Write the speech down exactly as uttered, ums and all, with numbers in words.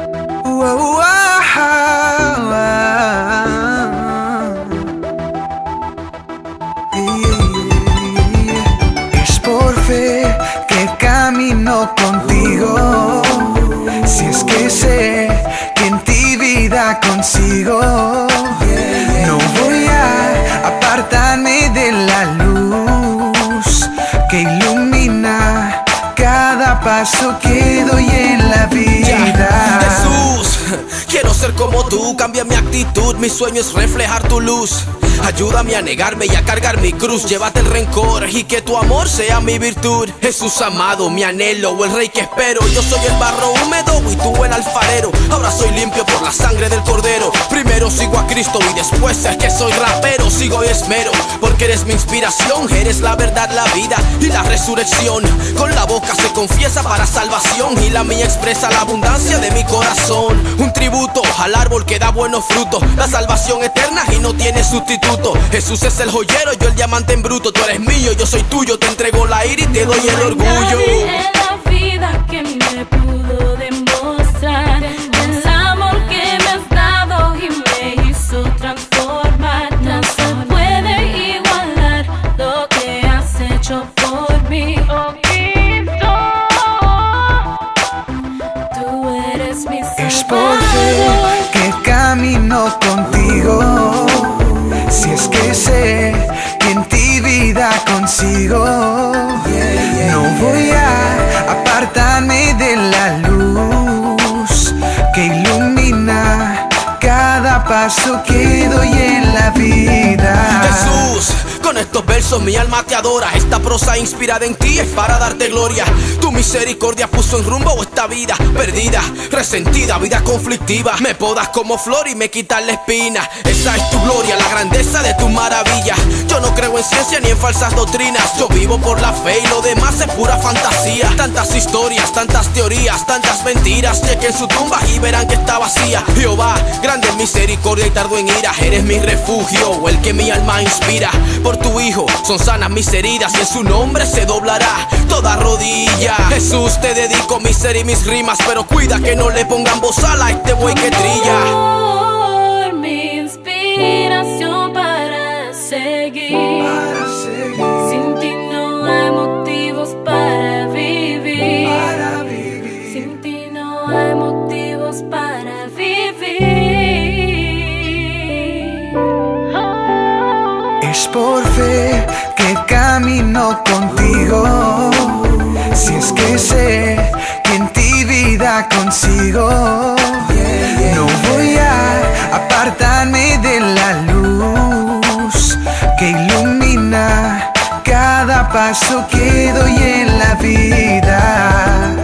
Wow, wow, wow. Es por fe que camino contigo, si es que sé que en ti vida consigo. No voy a apartarme de la luz que ilumina cada paso que doy en la vida. Jesús, quiero ser como tú, cambia mi actitud, mi sueño es reflejar tu luz. Ayúdame a negarme y a cargar mi cruz. Llévate el rencor y que tu amor sea mi virtud. Jesús amado, mi anhelo, el rey que espero. Yo soy el barro húmedo y tú el alfarero. Ahora soy limpio por la sangre del cordero. Primero sigo a Cristo y después es que soy rapero. Sigo y esmero, porque eres mi inspiración. Eres la verdad, la vida y la resurrección. Con la boca se confiesa para salvación y la mía expresa la abundancia de mi corazón. Un tributo al árbol que da buenos frutos, la salvación eterna y no tiene sustituto. Jesús es el joyero, yo el diamante en bruto. Tú eres mío, yo soy tuyo, te entrego la ira y te doy el orgullo. Nadie en la vida que me pudo demostrar el amor que me has dado y me hizo transformar. No se puede igualar lo que has hecho por mí. Oh, Cristo, tú eres mi Salvador. Es por fe que camino contigo, si es que sé que en ti vida consigo. No voy a apartarme de la luz que ilumina cada paso que doy en la vida. Jesús, con estos versos mi alma te adora. Esta prosa inspirada en ti es para darte gloria. Tu misericordia puso en rumbo esta vida perdida, resentida, vida conflictiva. Me podas como flor y me quitas la espina. Esa es tu gloria, la grandeza de tu maravilla. Yo no creo en ciencia ni en falsas doctrinas. Yo vivo por la fe y lo demás es pura fantasía. Tantas historias, tantas teorías, tantas mentiras. Chequen su tumba y verán que está vacía. Jehová, grande en misericordia y tardo en ira. Eres mi refugio, el que mi alma inspira. Por tu hijo son sanas mis heridas y en su nombre se doblará toda rodilla. Jesús, te dedico mi ser y mis rimas, pero cuida que no le pongan bozal a este buey que trilla. Por mi inspiración para seguir, Para seguir, sin ti no hay motivos para vivir. para vivir. Sin ti no hay motivos para vivir. Es por fe que camino contigo, si es que sé que en ti vida consigo. No voy a apartarme de la luz que ilumina cada paso que doy en la vida.